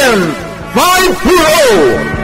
Agent 5-0!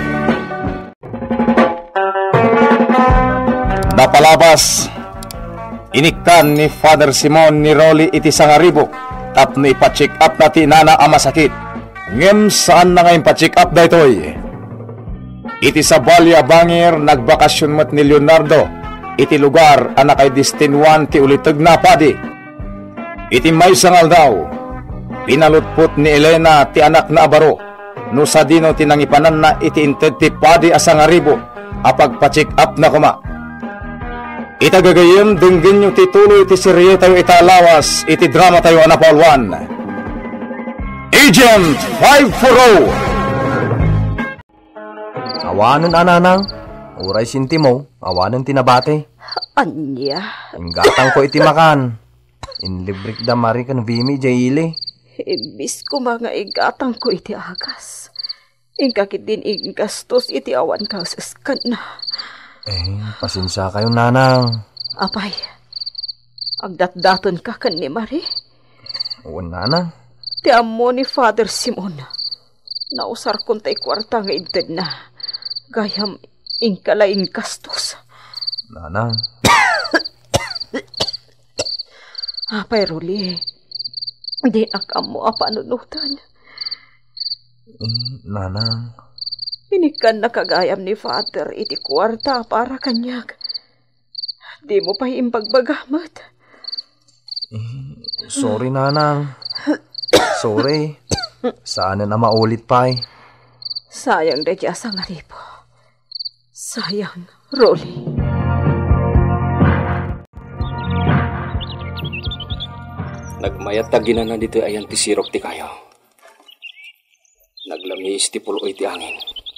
Napalabas, inikan ni Father Simon ni Rolly iti sangaribo, tapno ipa-check up na tinana ang masakit. Ngem saan na ngayon pa-check up da ito'y? Iti sa Balya Bangir, nagbakasyon mat ni Leonardo, iti lugar anak ay distinwan ti ulitag na padi. Iti may sangal daw, pinalutpot ni Elena ti anak na abaro, no sa dino tinangipanan na iti inted ti padi asangaribo, apag pa-check up na kuma. Itagagayem dinggin nyo tituloy iti serye tayo italawas, iti drama tayo anapalwan. Agent 5-0! Awanan ananang, uray sinti mo, awanan tinabate. Anya? Inggatang ko iti makan. Inlibrik da mari kan vimi jayili. Ibis ko mga igatang ko iti agas. Ingkakit din ingastos iti awan kausaskan na. Pasinsa kayo nanang. Apay, agdat-daton ka kan ni Mari? Oo nanang. Ti amo ni Father Simon. Nausar kon tay kwarta nga inted na. Gayam ingkala ingastos. Nanang. Apay, Rolly. Di akamo apanunutan. Nanang. Inikan na kagayam ni Father iti kwarta para kanyag. Di mo pa impagbagamat. Sorry, nanang. Sorry. Sana na maulit pa eh. Sayang da dya sa ngaripo. Sayang, Rolly. Nagmayat tagina na dito ayan ti sirok ti kayo. Naglamis ti puloy ti angin.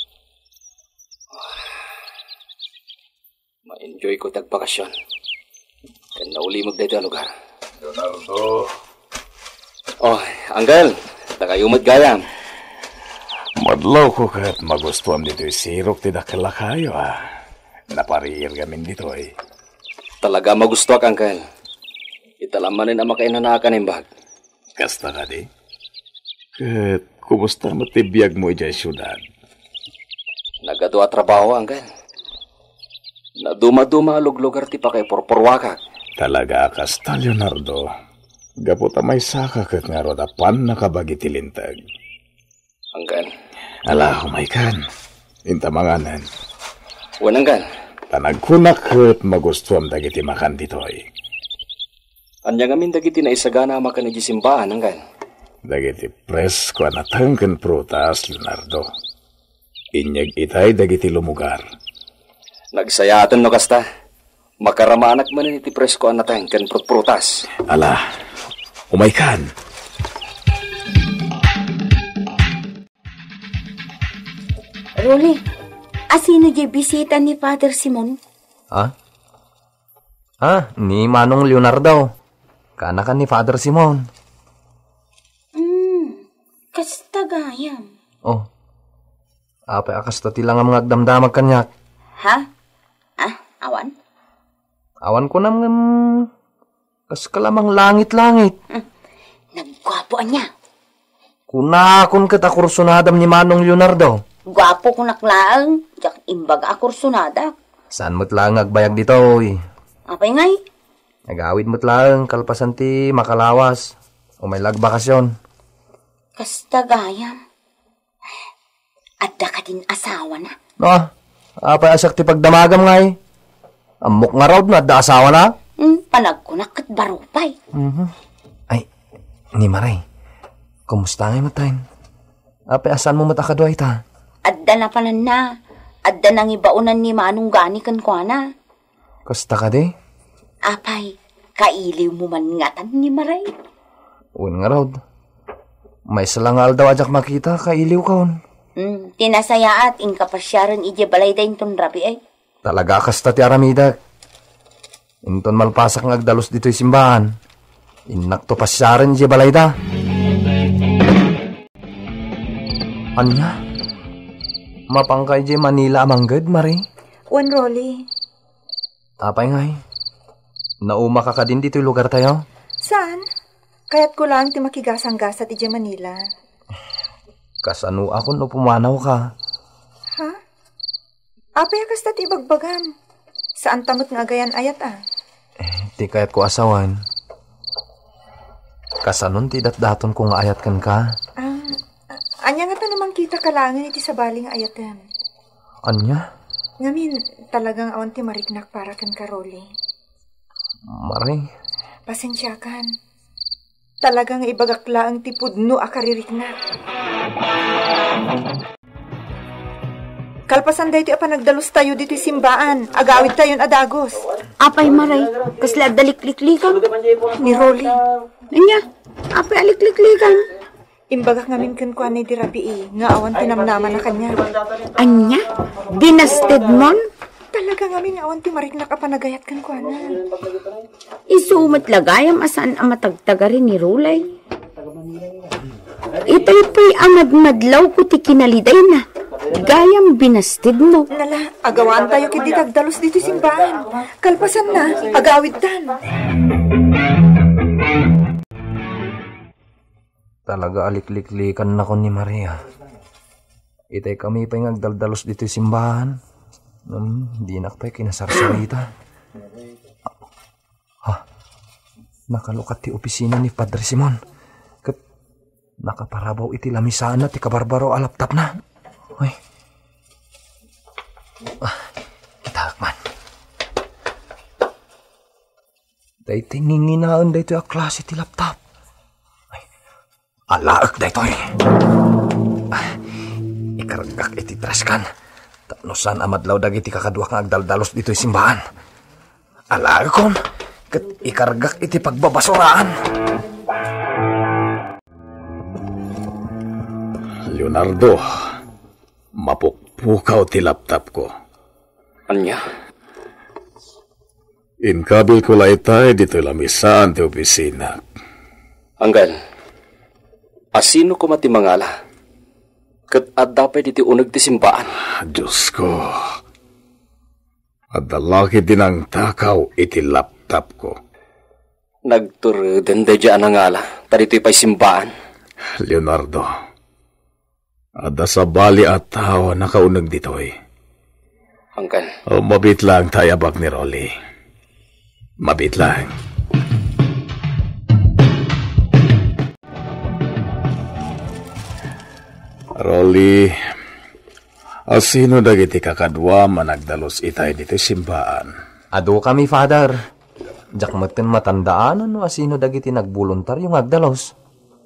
Ma-enjoy ko tagpakasyon. Kan naulimog dito ang lugar. Leonardo. Oh, Angel, takayumad gayam. Madlaw ko kahit magustuhan dito yung sirok ti dakala kayo Naparir gamin dito eh. Talaga magusto ak, Angel. Italamanin ang makainanakan ng bag. Kasta ka di? Kahit kumusta matibiyag mo dyan syudad? Nagadawa trabaho, Angel. Naduma-duma lugar ti pa kay porporwakak. Talaga kasta, Leonardo. Gaputa may saka kat nga rodapan nakabagi tilintag. Angel. Ala, humaykan. Inta manganan. Wan, Angel. Tanagkunak kat magustuhan dagiti makan dito eh. Anya ngamin dagiti na isagana makan iti simbahan, Angel. Dagiti presko anatangken prutas, Leonardo. Inyag itay dagiti lumugar. Nagsayatan no kasta. Makaramanak man iti presko anatangken prutas. Ala, umaykan. Rolly, asino di bisita ni Father Simon? Ni Manong Leonardo. Kanakan ni Father Simon. Kasta gayam. Oh. Apay akasta tilang ang mga agdamdamag kanyak. Ha? Awan? Awan ko naman kas kalamang langit-langit. Naggwapo niya. Kunakon kita kursunadam ni Manong Leonardo. Gwapo ko naklaang. Jak imbag akursunada. Saan mo't lang agbayag dito eh. Apay ngay? Nagawid mo't lang kalpasan ti makalawas. O may lagbakasyon. Kasta gayam. Adda ka din asawa na. Apay asak ti pagdamagam ngay. Amok nga raw na adda asawa na. Panagkunak kat barupay. Ay, ni Maray. Kumusta ngay matayin? Apay asan mo matakadway ta? Adda na panan na. Adda nang ibaunan ni Manong gani kan kwa na. Kasta ka di? Apay, kailiw mo man ngatan ni Maray. Un nga raw. May salangal daw ajak makita, kailiw kaon. Tinasayaat, inkapasyaran ije balay dahin ton rabi ay. Talaga kasta ti aramida. Inton malpasak ng agdalos dito'y simbahan. Inak to pasyaran ije balay da. Anya? Mapangkay ije Manila amanggad, Mari? Wan, Rolly. Tapay ngay. Nauma ka ka din dito'y lugar tayo? Saan? Kaya't ko lang ti makigasang-gasa ti Manila. Kasano ako no pumanaw ka? Ha? Apay kasta ti bagbagam. Saan tamot nga gayan ayat Di kayat ko asawan. Kasanon ti datdaton ko nga ayat kan ka? Anya nga ta namang kita kalangan iti sabaling ayatan. Anya? Ngamin, talagang awan ti mariknak para kan Karoli. Maray. Pasensya kan. Talagang ibagakla ang tipudno akaririknak. Kalpasan dahi iti apa nagdalos tayo dito simbaan. Agawid tayon adagos. Apay maray, kasla dalikliklikan. Ni Rolly. Anya, apay alikliklikan. Imbagak ngamin kan kuan ni Dirapi nga awan tinamnaman na kanya. Anya, dinasted mon? Talaga ngamin awan ti mariknak apa nagayat kan kuan. Isumat lagayam asan ang matagtagarin ni Rulay. Ito'y pa'y amad-madlaw ko ti kinaliday na. Gayam binasted mo. Nala, agawaan tayo kiti tagdalos dito simbaan. Kalpasan na, agawid tan. Talaga alikliklikan na ko ni Maria. Itay kami pa'y ngagdaldalos dito simbahan. Di na pa'y kinasarsarita. Nakalukat ti opisina ni Padre Simon. Kat nakaparabaw iti lamisaan na ti kabarbaro alaptap na. Uy. Itakman. Day tininginaan day ito a klase ti laptop. Alaak da ito ikaragak iti traskan. Tapnosan amadlaw dagiti kakadwa kang agdaldalos dito simbahan. Alaak kon, kat ikaragak iti pagbabasuraan. Leonardo, mapukpukaw ti laptop ko. Anya? Inkabil ko laitay dito lamisaan ti opisina. Anggal. Asino ko matimangala? Kat adapay diti unag ti simbaan. Diyos ko. Adalaki din ang takaw iti laptop ko. Nagturden da dyan ang ngala. Tarito'y pa'y simbaan. Leonardo, ada sa bali at tao nakaunag dito'y. Angkan. Mabit lang tayabak ni Rolly. Mabit lang. Rolly, asino dagiti kakadwa managdalos itay dito simbaan? Ado kami, Father. Jakmaten matandaan ano asino dagiti nagbuluntar yung agdalos.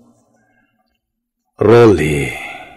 Rolly,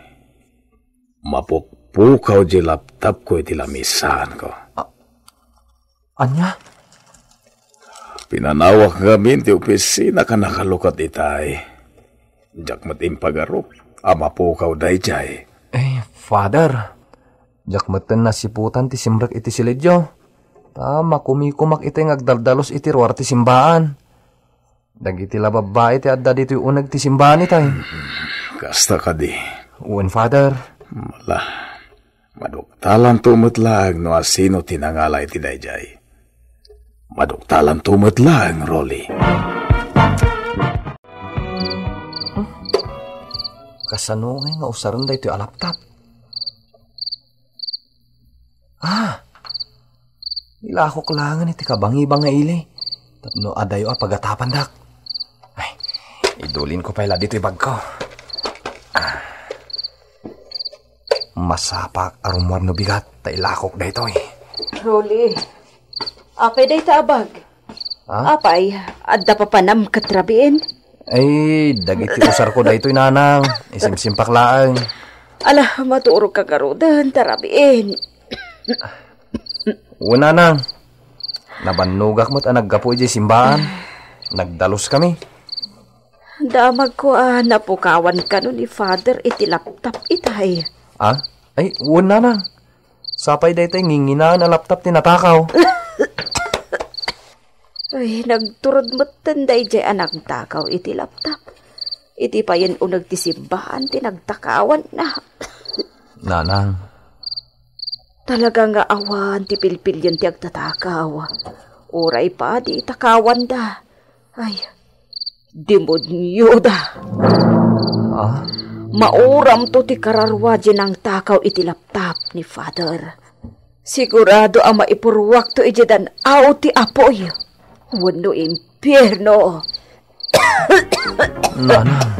mapukpukaw di laptop ko iti lamisan ko. Anya? Pinanawak ngamin ti opisina ka nakalukat itay. Jakmat impagarup. Ama po kaw dayjay. Father, jakmeten nasiputan ti simrek iti silidyo. Makumikumak iti ngagdaldalos iti ruar ti simbaan. Dagiti lababa iti adda dito unag ti simbaan itay. Kasta ka di. Uwan, Father. Mala, maduktalan tumutlag no asino tinangala iti dayjay. Maduktalan tumutlag, Rolly. Kasano nga usaran da ito yung laptop. Ilakok langan iti kabangi-bang nga ili. Tapno adayo pagatapan dak. Ay, idulin ko pala dito yung bag ko. Masapak arumwar no bigat. Ta ilakok da ito Rolly, apay da itabag. Apay, adda pa panam katrabiin. Ay, dagiti usar ko da ito'y nanang. Isimsimpak laang. Ala, maturog ka garudan, tarabiin. Una nang. Nabanugak mo't naggapo iti simbaan. Nagdalos kami. Damag ko napukawan ka no ni Father iti laptop itay. Ay, una nang. Sapay da ito'y nginginaan na laptop tinatakaw. Ay, nagturod mo't tanday jay anak takaw iti laptop. Iti pa yan unag ti simbahan, tinagtakawan na. Nanang. Talaga nga awan, ti pilpil yan ti agtatakaw. Uray pa, di itakawan da. Ay, demonyo da. Mauram to ti kararwaje ng takaw iti laptop ni Father. Sigurado ang maipurwak to ijedan aw ti apoy. Wano impyerno. Nanang.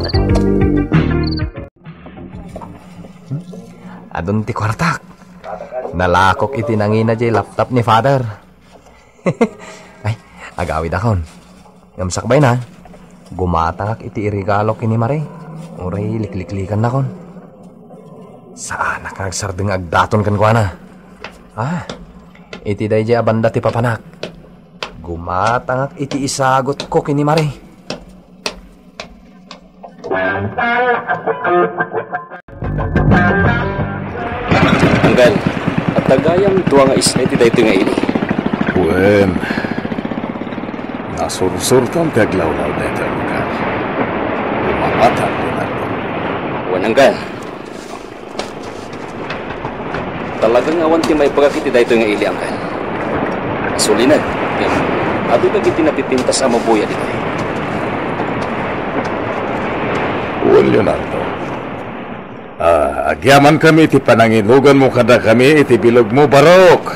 Adun ti kwartak. Nalakok iti nangina jay laptop ni Father. Ay, agawid akon. Ngamsakbay na. Gumatangak iti irigalo kini Mare. Uray likliklikan na kon. Saan nakagsardeng agdaton kan kwa na? Iti day jay abanda ti papanak. Gumatangak iti isagot ko kini Mare. Anggal, at tagayang tuwa nga isla iti dayto nga ini. Wen, nasursurtan kaglawlaw na ito lugar. Umamatan din ako. Wan Anggal. Talagang awan ti may pagkakiti dayto nga ili Anggal. Sulinan, ado nagiti napipintas ang mabuya dito. Wen, Leonardo. Agyaman kami iti pananginugan mo kada kami iti bilog mo barok.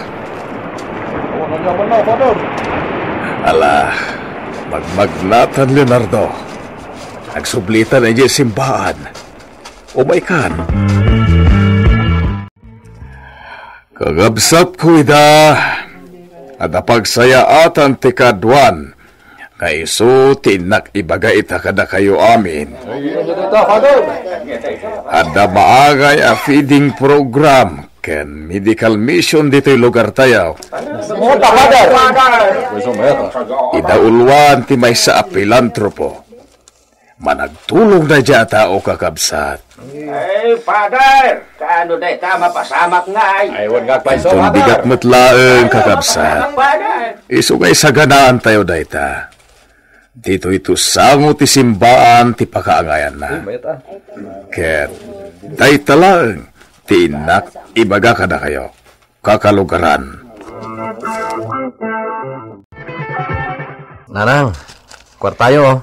Ala, magmagnatan Leonardo. Agsublitan ay simbaan. Umaikan. Kagabsat ko ida. Ada pagsayaatan ti kadwan. Kaiso tinak ibaga ita kada kayo amin. Ada maagay a feeding program ken medical mission dito'y lugar tayo. Idaulwan ti may sa pilantropo. Managtulong na dya tao kakabsat. Ay, Father! Kaano day tama pasamak nga ay? Aywan nga pa iso, bigat matlaeng kakabsat. Isugay sa ganaan tayo dayta. Dito ito sango ti simbaan ti pakaangayan na. Ket, dayta lang, ti inak ibaga ka na kayo. Kakalugaran. Nanang, kwartayo.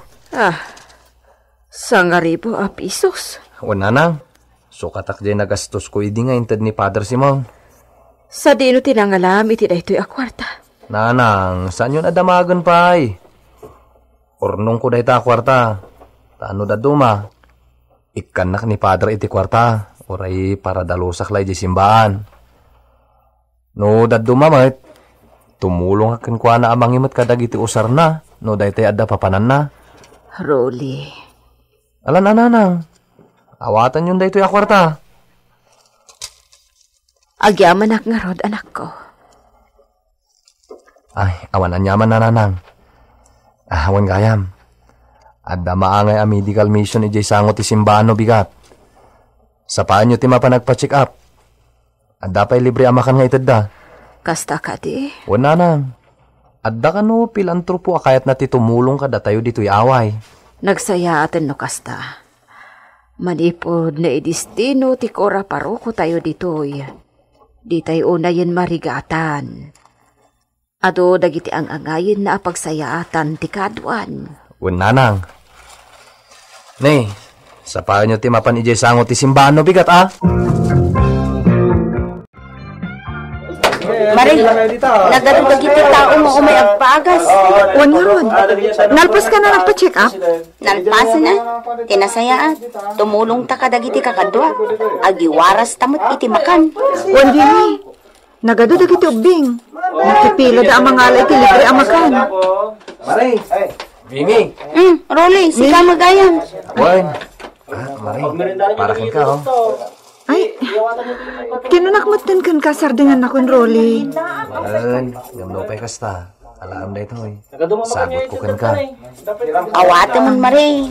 Sangaribo a pisos. O nanang, sukatak jay nagastos ko idi nga inted ni Father Simon. Sa dino tinangalam iti daytoy a kwarta. Nanang, saan yun adamagan pa ay? Ornong ko dayta kwarta. Taano da duma? Ikanak ni Padre iti kwarta. Oray para dalusak lay di simbaan. No daduma mat. Tumulong akin kwa na amang imot kadag iti usar na. No dayta adda papanan na. Rolly. Alan nanang. Awatan yun dayto ya kwarta. Agyaman ak nga rod anak ko. Ay, awan anyaman na nanang. Awan gayam. Adda maangay a medical mission ijay sangot ti simbano bigat. Sa paan nyo ti mapanagpa-check up. Adda pa'y libre amakan nga itad da. Kasta ka di? Wala nang. Adda ka no pilantropo akayat na ti tumulong ka da tayo dito'y away. Nagsaya atin no kasta. Manipod na idistino ti kora paroko tayo dito'y. Di tayo unayin marigatan. Ado dagiti ang angayin na pagsayaatan ti kadwan. Wala nang. Nay, sa paan nyo ti mapan ijay sangot ti simbano bigat Mari, nagaro dagiti tao mo umay agpagas. Wan nga ron. Nalpas ka na nagpa-check up? Nalpasa na, tinasayaan. Tumulong ta kadagiti kakadwa. Agiwaras tamot iti makan. Wan gini. Nagado dagiti ubing. Nakipilo da ang mga alay ti libre ang makan. Maray, Bimi. Rolly, sika magayan. Wan. Maray, parakin ka Ay, kinunakmutan kan kasar dengan akong Rolly. Maran, gamno pa'y kasta. Alam na ito sagot ko kan ka. Awata mon Mari.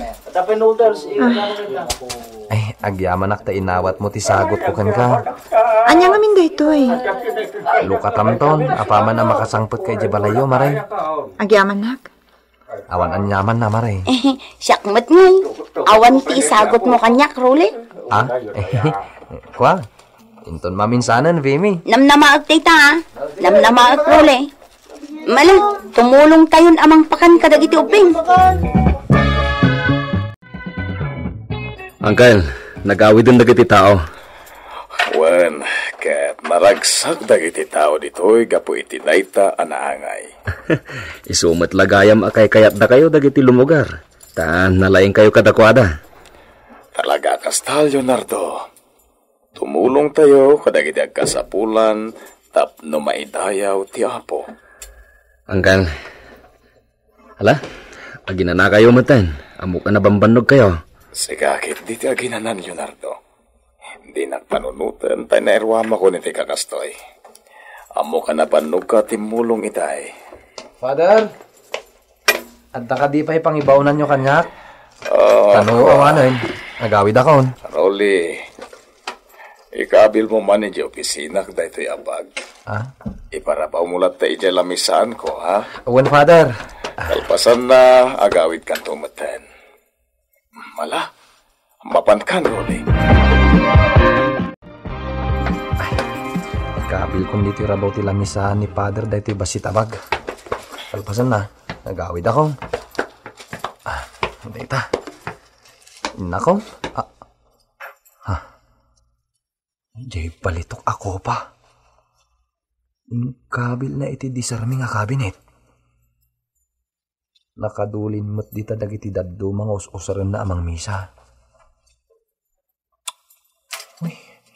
Ay, agyaman ak ta inawat mo ti sagot ko kan ka. Anya ngamin da ito Lukatamton, apaman na makasangpot kay Jebalayo, Maray. Agyaman nak. Awan anyaman na, Maray. Siyakmat ngay. Awan ti isagot mo kanyak, Rolly. Kwa, inton maminsanan, Vimy. Namnamaag tita, namnamaag, Rolly. Mala, tumulong tayon amang pakan kadagiti uping. Angkel, nag-awid din dagiti tao. Wen, ket naragsak dagiti tao ditoy gapu iti dayta anaangay. Isumat lagayam akay kayat da kayo dagiti lumugar. Ta nalaing kayo kadakwada. Talaga kastal, Leonardo. Tumulong tayo kadagiti agkasapulan tapno maidayaw ti Apo. Angkan, hala, aginana kayo matan. Amo ka na bambanog kayo. Sigakit di ti aginanan, Leonardo. Hindi nagpanunutan tayo na erwama ko ni ti kakastoy. Amo ka na banog ka timulong itay. Father, adda ka di pa ipangibawnan nyo kanyak? Tano o ano yun? Nagawid ako. Rolly, ikabil mo man di opisina kada ito'y abag. Iparabaw mulat tayo dyan lamisaan ko, ha? Uwan, Father. Kalpasan na agawid kang tumatan. Mala, mapan kan, Rolly. Kabil kong dito rabaw ti lamisahan ni Father da ito'y basit abag. Kalpasan na, nagawid ako. Dita. Nako. Jay, palitok ako pa. Kabil na iti disarmi nga kabinet. Nakadulin mo't dita dagiti daddo mga us-usaran na amang misa. Uy.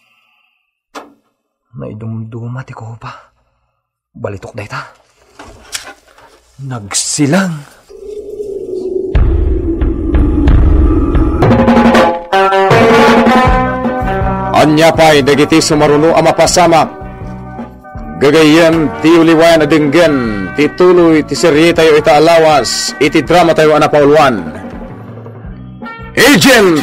Naidumduma ti ko pa. Balitok dayta. Nagsilang. Anya pa'y dagiti sumaruno ang mapasamak. Gagayan ti uliwayan na dinggen, ti tuloy ti serye tayo ita alawas, iti drama tayo anapauluan. Agent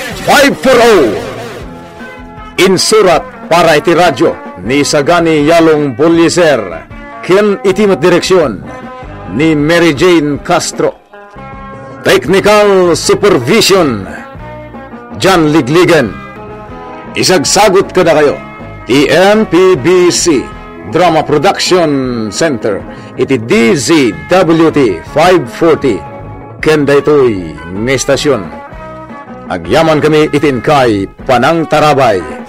540 insurat para iti radyo ni Sagani Yalong Bulyeser, ken itimat direksyon ni Mary Jane Castro. Technical supervision John Ligligan. Isagsagot ka na kayo. TMPBC Drama Production Center. Iti DZWT 540. Kenda ito'y ng estasyon. Agyaman kami itin kay Panang Tarabay.